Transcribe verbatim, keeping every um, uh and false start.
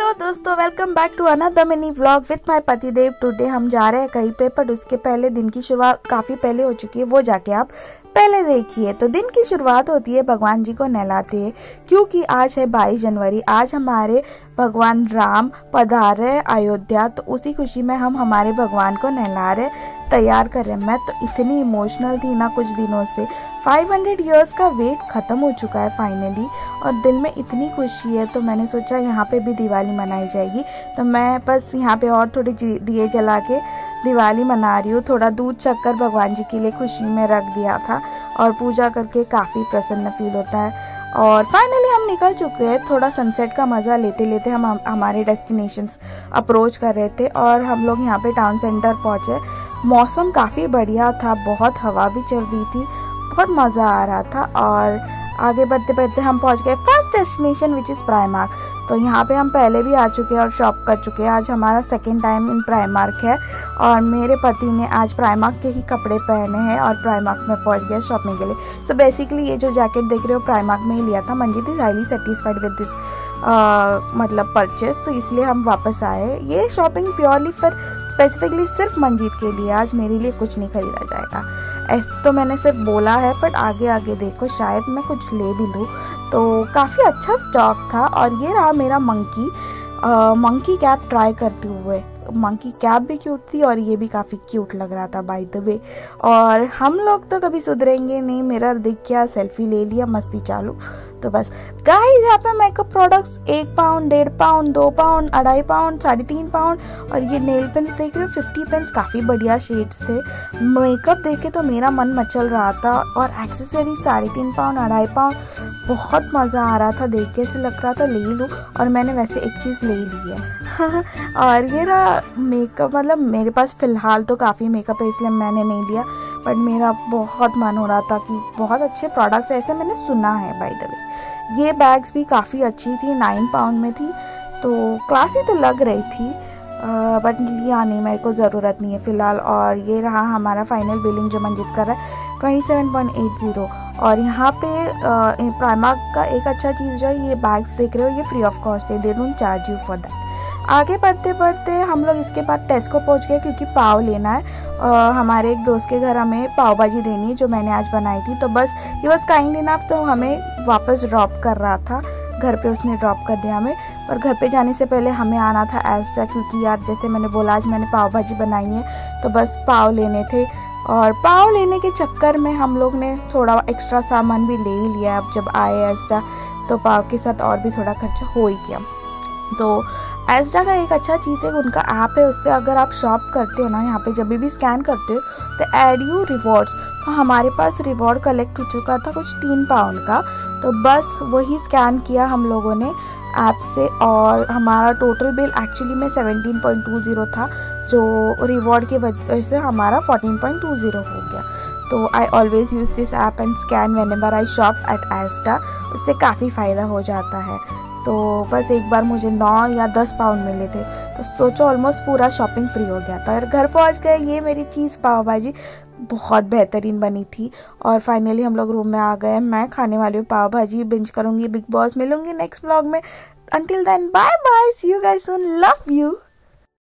Hello दोस्तों, welcome back to another mini vlog with my पतिदेव। Today हम जा रहे हैं कहीं पे, पर उसके पहले दिन की शुरुआत काफ़ी पहले हो चुकी है, वो जाके आप पहले देखिए। तो दिन की शुरुआत होती है भगवान जी को नहलाते हैं, क्योंकि आज है बाईस जनवरी। आज हमारे भगवान राम पधार रहे अयोध्या, तो उसी खुशी में हम हमारे भगवान को नहला रहे, तैयार कर रहे हैं। मैं तो इतनी इमोशनल थी ना कुछ दिनों से। पाँच सौ इयर्स का वेट ख़त्म हो चुका है फाइनली, और दिल में इतनी खुशी है, तो मैंने सोचा यहाँ पे भी दिवाली मनाई जाएगी। तो मैं बस यहाँ पे और थोड़ी दिए जला के दिवाली मना रही हूँ। थोड़ा दूध शक्कर भगवान जी के लिए खुशी में रख दिया था, और पूजा करके काफ़ी प्रसन्न फील होता है। और फाइनली हम निकल चुके हैं। थोड़ा सनसेट का मज़ा लेते लेते हम, हम हमारे डेस्टिनेशंस अप्रोच कर रहे थे, और हम लोग यहाँ पे टाउन सेंटर पहुँचे। मौसम काफ़ी बढ़िया था, बहुत हवा भी चल रही थी, बहुत मज़ा आ रहा था। और आगे बढ़ते बढ़ते हम पहुँच गए first destination which is Primark. तो यहाँ पे हम पहले भी आ चुके हैं और शॉप कर चुके हैं। आज हमारा सेकेंड टाइम इन प्राइमार्क है, और मेरे पति ने आज प्राइमार्क के ही कपड़े पहने हैं और प्राइमार्क में पहुँच गया शॉपिंग के लिए। सो so बेसिकली ये जो जैकेट देख रहे हो प्राइमार्क में ही लिया था। Manjeet is highly satisfied with this मतलब परचेज, तो इसलिए हम वापस आए। ये शॉपिंग प्योरली फिर स्पेसिफिकली सिर्फ मंजीत के लिए, आज मेरे लिए कुछ नहीं खरीदा जाएगा। ऐसे तो मैंने सिर्फ बोला है, बट आगे आगे देखो शायद मैं कुछ ले भी लूँ। तो काफ़ी अच्छा स्टॉक था। और ये रहा मेरा मंकी मंकी कैप ट्राई करते हुए। मंकी कैप भी क्यूट थी, और ये भी काफ़ी क्यूट लग रहा था बाय द वे। और हम लोग तो कभी सुधरेंगे नहीं। मिरर दिख गया, सेल्फी ले लिया, मस्ती चालू। तो बस गाइस, यहाँ पे मेकअप प्रोडक्ट्स एक पाउंड, डेढ़ पाउंड, दो पाउंड, अढ़ाई पाउंड, साढ़े तीन पाउंड। और ये नेल पेन्स देख रहे हो, फिफ्टी पेन्स, काफ़ी बढ़िया शेड्स थे। मेकअप देख के तो मेरा मन मचल रहा था। और एक्सेसरी साढ़े तीन पाउंड, अढ़ाई पाउंड, बहुत मज़ा आ रहा था। देख के ऐसे लग रहा था ले ही लूँ, और मैंने वैसे एक चीज़ ले ली है। और ये रहा मेकअप। मतलब मेरे पास फ़िलहाल तो काफ़ी मेकअप है, इसलिए मैंने नहीं लिया, बट मेरा बहुत मन हो रहा था कि बहुत अच्छे प्रोडक्ट्स है, ऐसे मैंने सुना है बाय द वे। ये बैग्स भी काफ़ी अच्छी थी, नाइन पाउंड में थी, तो क्लासी तो लग रही थी, बट लिया नहीं, मेरे को ज़रूरत नहीं है फ़िलहाल। और ये रहा हमारा फाइनल बिलिंग जो मंजित कर रहा है, twenty seven point eight zero. और यहाँ पे प्राइमार्क का एक अच्छा चीज़ जो है, ये बैग्स देख रहे हो, ये फ्री ऑफ कॉस्ट है, they don't charge you for that. आगे बढ़ते बढ़ते हम लोग इसके बाद टेस्को पहुँच गए, क्योंकि पाव लेना है। आ, हमारे एक दोस्त के घर हमें पाव भाजी देनी है, जो मैंने आज बनाई थी। तो बस ही वॉज काइंड इनफ, तो हमें वापस ड्रॉप कर रहा था घर पे, उसने ड्रॉप कर दिया हमें। पर घर पे जाने से पहले हमें आना था एस्टा, क्योंकि यार जैसे मैंने बोला आज मैंने पाव भाजी बनाई है, तो बस पाव लेने थे। और पाव लेने के चक्कर में हम लोग ने थोड़ा एक्स्ट्रा सामान भी ले ही लिया। अब जब आए एस्टा, तो पाव के साथ और भी थोड़ा खर्चा हो ही गया। तो एस्टा का एक अच्छा चीज़ है, उनका ऐप है, उससे अगर आप शॉप करते हो ना, यहाँ पे जब भी स्कैन करते हो तो ऐड यू रिवॉर्ड्स। तो हमारे पास रिवॉर्ड कलेक्ट हो चुका था कुछ तीन पाउंड का, तो बस वही स्कैन किया हम लोगों ने ऐप से, और हमारा टोटल बिल एक्चुअली में सेवनटीन पॉइंट टू ज़ीरो था, जो रिवॉर्ड की वजह से हमारा फोर्टीन पॉइंट टू ज़ीरो हो गया। तो I always use this app and scan when I shop at Asda, उससे काफ़ी फ़ायदा हो जाता है। तो बस एक बार मुझे नौ या दस पाउंड मिले थे, तो सोचो ऑलमोस्ट पूरा शॉपिंग फ्री हो गया था। और घर पहुंच गए। ये मेरी चीज़ पाव भाजी बहुत बेहतरीन बनी थी। और फाइनली हम लोग रूम में आ गए। मैं खाने वाली हूँ पाव भाजी, बिंज करूँगी बिग बॉस। मिलूंगी नेक्स्ट ब्लॉग में। Until then bye bye, see you guys soon, love you.